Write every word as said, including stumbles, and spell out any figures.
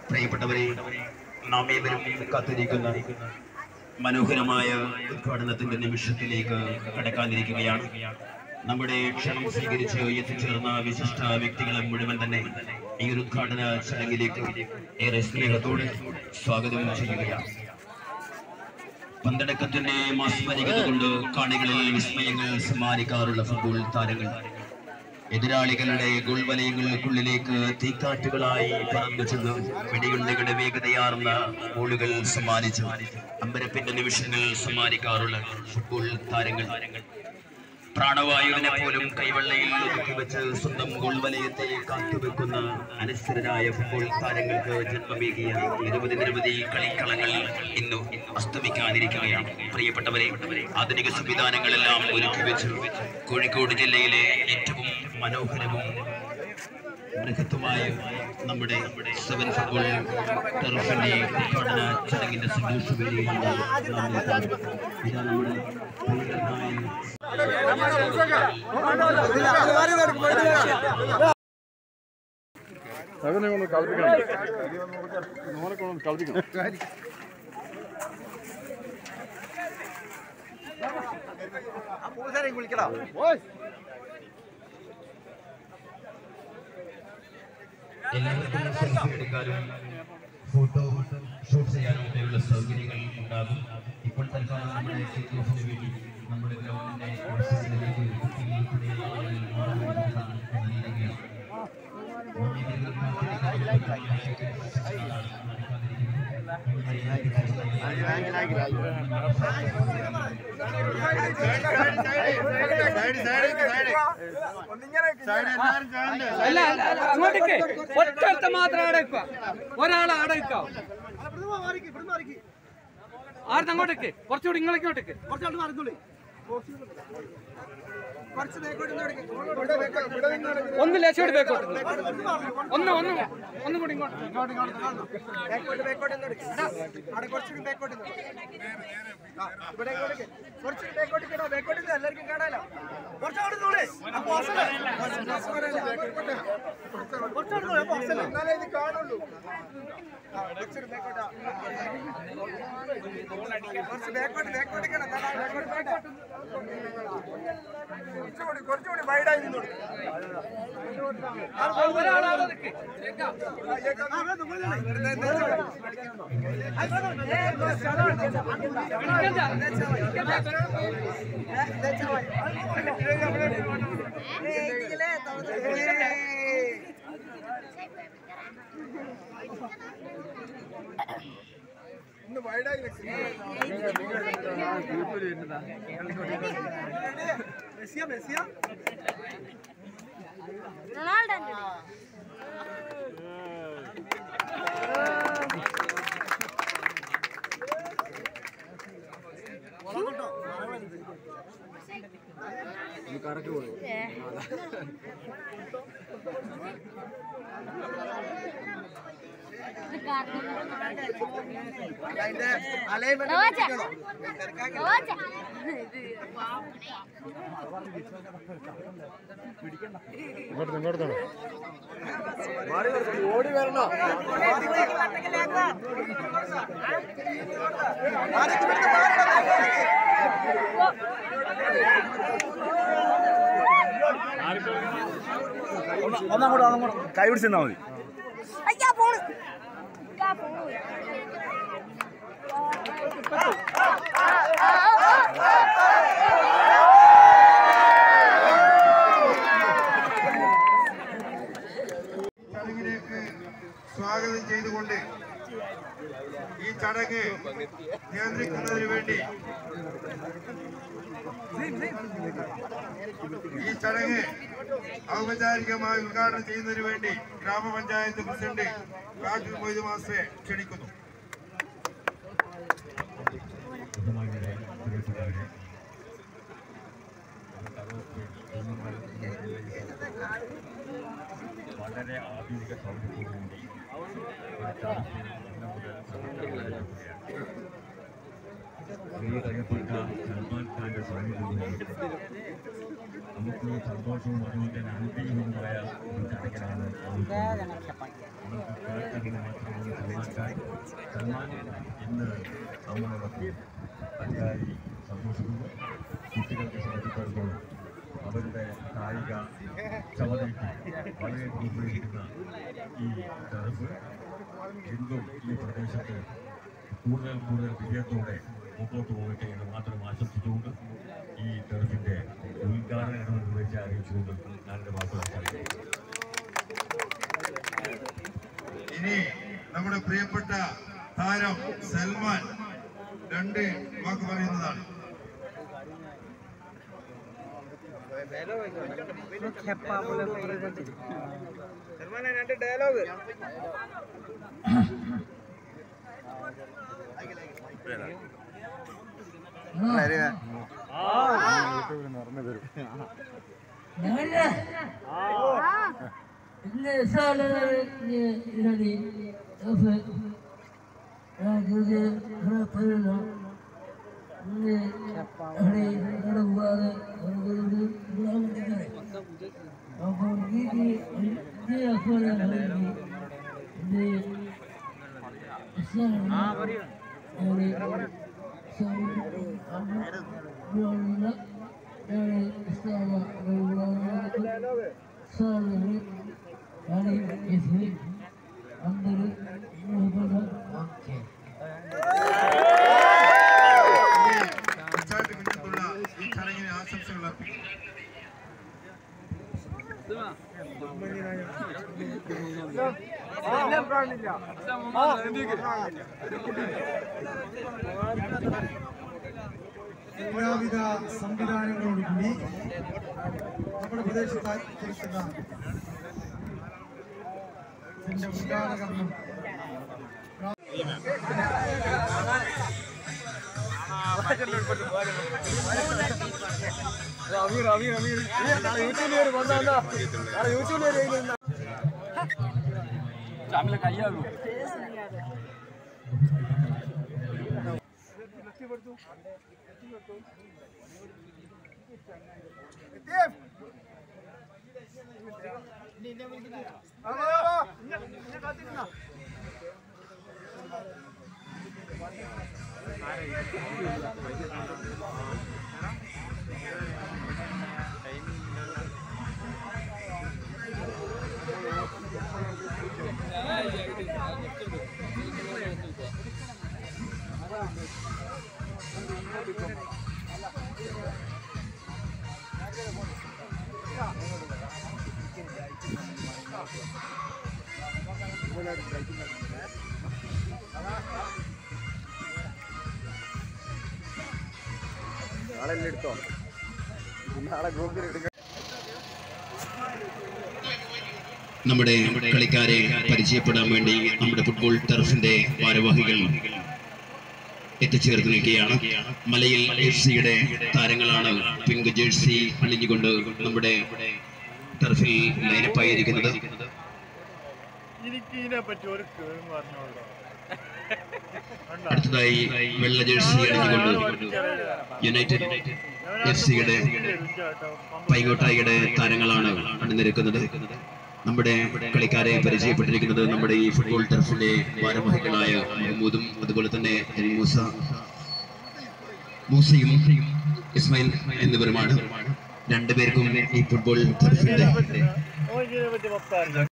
പ്രിയപ്പെട്ടവരെ, നാം ഏവരും കാത്തിരിക്കുന്ന മനോഹരമായ ഉദ്ഘാടനത്തിന്റെ നിമിഷത്തിലേക്ക് കടക്കാനിരിക്കുകയാണ്. നമ്മുടെ ക്ഷണം സ്വീകരിച്ച് എത്തിച്ചേർന്ന വിശിഷ്ട വ്യക്തികളെ മുഴുവൻ തന്നെ ഈ ഒരു ഉദ്ഘാടന ചടങ്ങിലേക്ക് ഏറെ സ്നേഹത്തോടെ സ്വാഗതം ചെയ്യുകയാണ്. പന്തടക്കത്തിന്റെ മാസ്മരികത കൊണ്ട് കാണികളിൽ വിസ്മയങ്ങൾ സമ്മാനിക്കാറുള്ള ഫുട്ബോൾ താരങ്ങൾ എതിരാളികളുടെ ഗോൾ വലയങ്ങൾക്കുള്ളിലേക്ക് തീക്കാറ്റുകളായി പറന്നു ചെന്ന് വെടിയുണ്ടകളുടെ വേഗതയാർന്ന ഗോളുകൾ സമ്മാനിച്ചു അമ്പരപ്പിന്റെ നിമിഷങ്ങൾ സമ്മാനിക്കാറുള്ള ഫുട്ബോൾ താരങ്ങൾ പ്രാണവായുവിനെ പോലും കൈവെള്ളയിൽ ഒതുക്കി വെച്ച് സ്വന്തം ഗോൾ വലയത്തെ കാത്തുവെക്കുന്ന അനശ്വരരായ ഫുട്ബോൾ താരങ്ങൾക്ക് ജന്മമേകിയ നിരവധി നിരവധി കളിക്കളങ്ങൾ ഇന്ന് അസ്തമിക്കാനിരിക്കുകയാണ്. പ്രിയപ്പെട്ടവരെ, ആധുനിക സംവിധാനങ്ങളെല്ലാം ഒരുക്കി വെച്ച് കോഴിക്കോട് ജില്ലയിലെ ഏറ്റവും മനോഹരവും ബൃഹത്തുമായ നമ്മുടെ സെവൻ ഫുട്ബോൾ ടർഫിന്റെ ഉദ്ഘാടന ചടങ്ങിന്റെ സന്തോഷവേദിയിലാണ് നാം നിൽക്കുന്നത്. ഇതാ നമ്മുടെ എല്ലാവർക്കും സെൽഫി എടുക്കാനും ഫോട്ടോ ഷൂട്ട് ചെയ്യാനും ഒക്കെയുള്ള സൗകര്യങ്ങൾ ഉണ്ടാകും. ഇപ്പോൾ തൽക്കാലം നമ്മുടെ സിറ്റുവേഷന് വേണ്ടി നമ്മുടെ ഗ്രൗണ്ടിന്റെ വശങ്ങളിലേക്ക് അങ്ങോട്ടേക്ക് ഒറ്റ മാത്രം അടയ്ക്കുക, ഒരാളെ അടയ്ക്കാം. ആരും അങ്ങോട്ടേക്ക് കുറച്ചുകൂടി ഇങ്ങോട്ടേക്ക് കുറച്ചുകൂടി മറന്നോളി. ഒന്ന് ലേശോട് ബേക്കോട്ട് ഒന്ന് ഒന്ന് ഒന്നും കൂടി ഇങ്ങോട്ട് എല്ലാവർക്കും കാണാലോ. കാണുള്ളൂ കുറച്ചുകൂടി വൈഡായി നിന്നോളൂ. ഇന്ന് വൈഡായി മെസ്സിയ മെസ്സിയ കറക്കി പോയി ഓടി വരണോ? ഒന്നങ്ങോട്ട് ഒന്നങ്ങോട്ട് കൈ പിടിച്ചെന്നാ മതി. ചടങ്ങിലേക്ക് സ്വാഗതം ചെയ്തുകൊണ്ട് ഈ ചടങ്ങ് നിയന്ത്രിക്കുന്നതിന് വേണ്ടി ഈ ചടങ്ങ് ഔപചാരികമായി ഉദ്ഘാടനം ചെയ്യുന്നതിന് വേണ്ടി ഗ്രാമപഞ്ചായത്ത് പ്രസിഡന്റ് കാട്ടിൽ മൊയ്തു മാസ്റ്ററെ ക്ഷണിക്കുന്നു. വളരെ ആധുനിക സൗകര്യത്തോടുകൂടി അറിയപ്പെട്ട സൽമാൻ ഖാന്റെ സാന്നിധ്യത്തിൽ നമുക്ക് സന്തോഷവും അതുപോലെ തന്നെ അനുഗ്രഹവുമായ ഒരു ചടങ്ങിലാണ് നമുക്ക് കേൾക്കുന്നത് മാത്രമേ നന്നാക്കാൻ സൽമാൻ ഇന്ന് നമ്മളോടൊപ്പം അധികാരി സന്തോഷിക്കുന്നു. കുട്ടികൾക്ക് സംബന്ധിച്ചിടത്തോളം അവരുടെ കായിക ക്ഷമതയ്ക്ക് വളരെ പ്രോത്സാഹിപ്പിക്കുന്ന ഈ ടർഫ് എന്നും ഈ പ്രദേശത്ത് കൂടുതൽ കൂടുതൽ വിജയത്തോടെ മുമ്പോട്ട് പോകട്ടെ എന്ന് മാത്രം ആശംസിച്ചുകൊണ്ട് ഈ ടർഫിന്റെ ഉദ്ഘാടനം നിർവഹിച്ച് അറിയിച്ചുകൊണ്ട് ഞാൻ എൻ്റെ വാക്കുകൾ അവസാനിപ്പിക്കുന്നു. ഇനി നമ്മുടെ പ്രിയപ്പെട്ട താരം സൽമാൻ രണ്ട് വാക്ക് പറയുന്നതാണ്. രണ്ട് ഡയലോഗ് ഈ ചടങ്ങിന് ആശംസകൾ അർപ്പിക്കുന്നു. എല്ലാവിധ സംവിധാനങ്ങളോടുകൂടി നമ്മുടെ പ്രദേശത്ത് ആചരിക്കുന്ന ഇതിന്റെ ഉദ്ഘാടനം കയ്യാകും എടുത്തോ നാളെ ഗ്രൂപ്പിൽ എടുക്കാം. നമ്മുടെ കളിക്കാരെ പരിചയപ്പെടാൻ വേണ്ടി നമ്മുടെ ഫുട്ബോൾ ടർഫിന്റെ ഭാരവാഹികൾ എത്തിച്ചേർന്ന് നിൽക്കുകയാണ്. മലയിൽ എഫ് സിയുടെ താരങ്ങളാണ് പിങ്ക് ജേഴ്സി അണിഞ്ഞുകൊണ്ട് നമ്മുടെ ടർഫിൽ ലൈനപ്പായിരിക്കുന്നത്. അടുത്തതായി വെള്ള ജേഴ്സി അണിഞ്ഞുകൊണ്ട് യുണൈറ്റഡ് എഫ് സിയുടെ പൈകോട്ടായിയുടെ താരങ്ങളാണ് അണിനിരക്കുന്നത്. നമ്മുടെ കളിക്കാരെ പരിചയപ്പെട്ടിരിക്കുന്നത് നമ്മുടെ ഈ ഫുട്ബോൾ ടർഫിന്റെ ഭാരവാഹികളായ മുഹമ്മൂദും അതുപോലെ തന്നെ മൂസ മൂസയും ഇസ്മായിൽ എന്നിവരുമാണ്. രണ്ടുപേർക്കും ഈ ഫുട്ബോൾ ടർഫിന്റെ